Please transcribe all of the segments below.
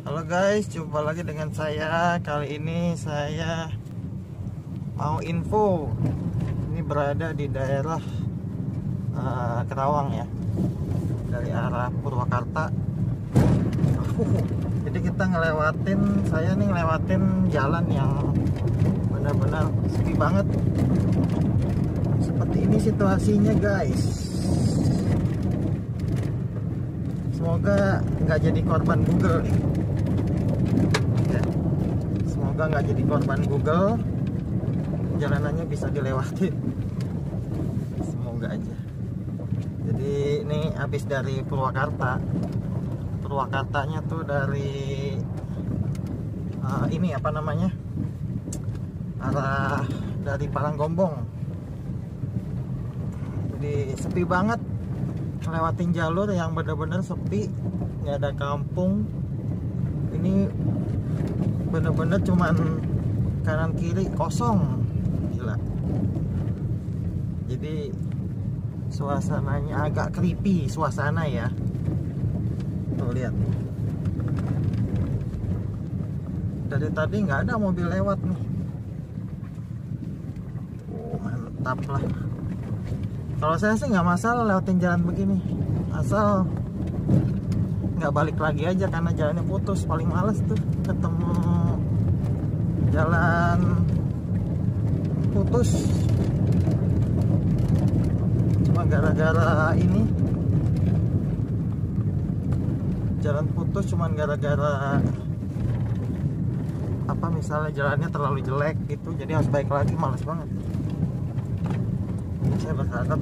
Halo guys, jumpa lagi dengan saya. Kali ini saya mau info. Ini berada di daerah Kerawang ya, dari arah Purwakarta. Jadi kita saya nih ngelewatin jalan yang benar-benar sepi banget. Seperti ini situasinya guys. Semoga nggak jadi korban Google nih. Ya. Semoga nggak jadi korban Google. Jalanannya bisa dilewati. Semoga aja. Jadi ini habis dari Purwakarta. Purwakartanya tuh dari ini apa namanya? Arah dari Paranggombong. Jadi sepi banget. Lewatin jalur yang benar-benar sepi, nggak ada kampung. Ini benar-benar cuman kanan kiri kosong, gila. Jadi suasananya agak creepy, suasana ya. Tuh lihat, dari tadi nggak ada mobil lewat nih. Oh, mantap lah. Kalau saya sih nggak masalah lewatin jalan begini, asal nggak balik lagi aja karena jalannya putus. Paling males tuh ketemu jalan putus cuma gara-gara ini. Jalan putus cuma gara-gara apa, misalnya jalannya terlalu jelek gitu, jadi harus balik lagi, males banget. Saya berharap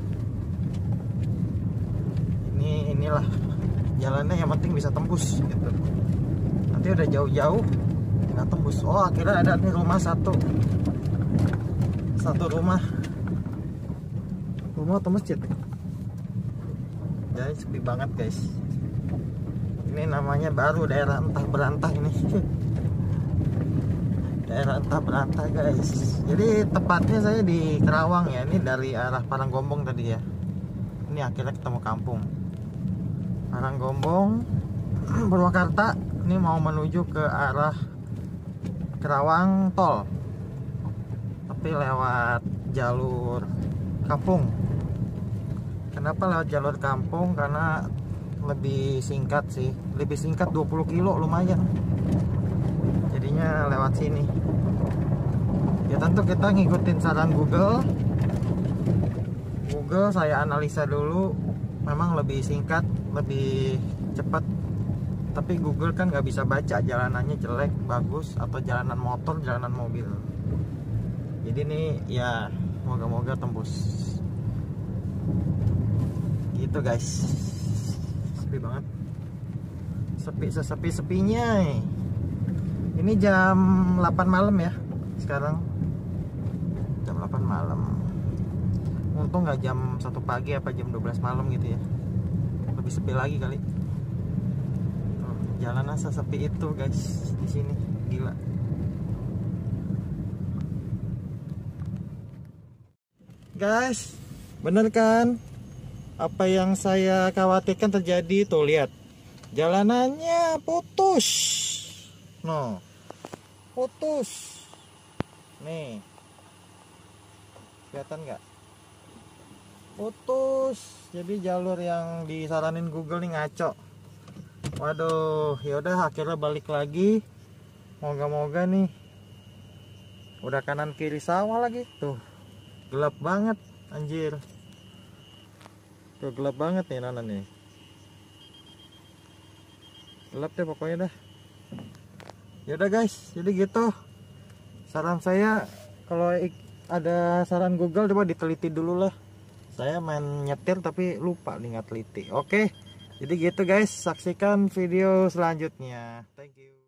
inilah jalannya yang penting bisa tembus gitu. Nanti udah jauh-jauh nggak tembus. Oh, akhirnya ada nih rumah satu rumah atau masjid. Jadi sepi banget guys. Ini namanya baru daerah entah berantah ini. Daerah entah berantah guys. Jadi tepatnya saya di Kerawang ya. Ini dari arah Paranggombong tadi ya. Ini akhirnya ketemu kampung Paranggombong, Purwakarta. Ini mau menuju ke arah Kerawang tol, tapi lewat jalur kampung. Kenapa lewat jalur kampung? Karena lebih singkat sih, lebih singkat 20 kilo lumayan. Jadinya lewat sini. Ya tentu kita ngikutin saran Google. Saya analisa dulu, memang lebih singkat, lebih cepat. Tapi Google kan nggak bisa baca jalanannya jelek, bagus, atau jalanan motor, jalanan mobil. Jadi nih ya moga-moga tembus. Gitu guys. Sepi banget. Sepi-sepinya. Ini jam 8 malam ya sekarang. Jam 8 malam. Untung nggak jam 1 pagi apa jam 12 malam gitu ya. Lebih sepi lagi kali. Jalanan sesepi itu guys di sini, gila. Guys, bener kan? Apa yang saya khawatirkan terjadi tuh, lihat. Jalanannya putus. No. Putus. Nih. Kelihatan nggak? Putus. Jadi jalur yang disaranin Google nih ngaco. Waduh, yaudah akhirnya balik lagi. Moga-moga nih. Udah kanan kiri sawah lagi. Tuh, gelap banget, anjir. Tuh gelap banget nih Nana nih. Gelap deh pokoknya dah. Yaudah guys, jadi gitu. Saran saya, kalau ada saran Google coba diteliti dulu lah. Saya main nyetir tapi lupa nih nggak teliti. Oke, jadi gitu guys, saksikan video selanjutnya. Thank you.